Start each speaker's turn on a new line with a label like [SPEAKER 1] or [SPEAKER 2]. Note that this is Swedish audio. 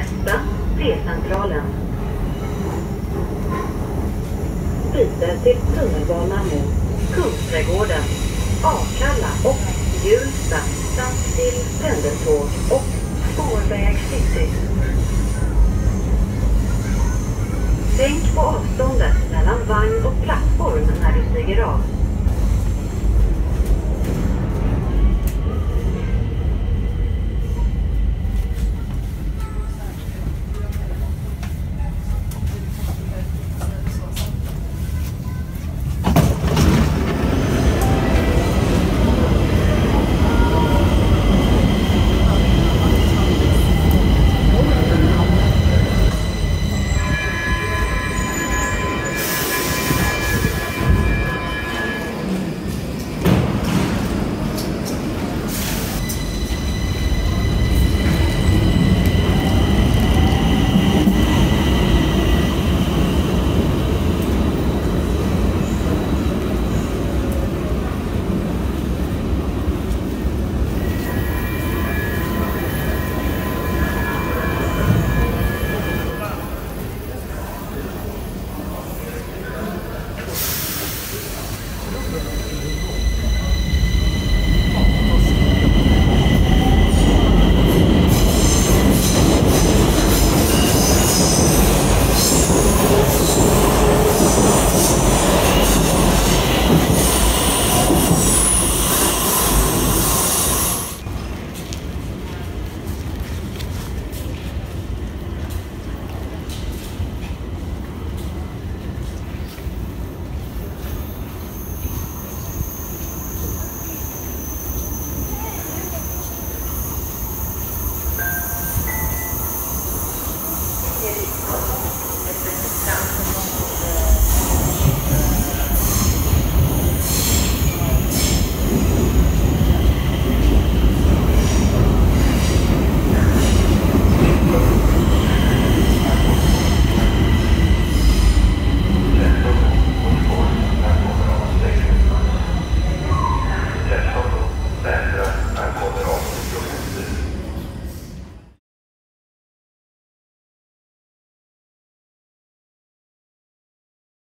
[SPEAKER 1] Nästa, T-Centralen. Byte till tunnelbanan mot Kungsträdgården, Akalla och Hjulsta samt till pendeltåg och spårväg City. Tänk på avståndet mellan vagn och plattform när du stiger av.